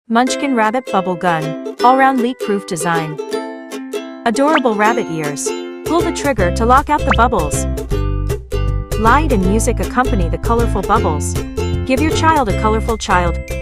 Munchkin Rabbit Bubble Gun, all-round leak-proof design. Adorable rabbit ears. Pull the trigger to lock out the bubbles. Light and music accompany the colorful bubbles. Give your child a colorful child.